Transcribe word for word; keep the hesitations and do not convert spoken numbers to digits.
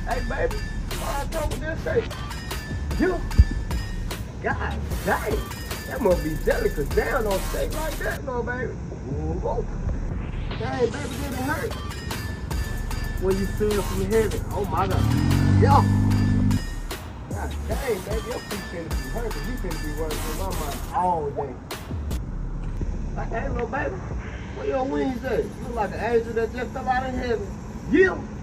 Hey, baby, what I told you this say? You, God dang, that must be jelly, cause down don't stay like that, no, baby. Whoa. Dang, baby, did it hurt? When you feel from heaven, oh my God. Yo. God dang, baby, your feet finna be hurt, cause you finna be working in my mind all day. Like, hey, little baby, where your wings at? You look like an angel that just fell out of heaven. Yeah.